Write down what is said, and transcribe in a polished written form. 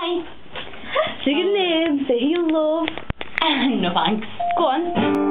Say your name, say you love. No thanks. Go on.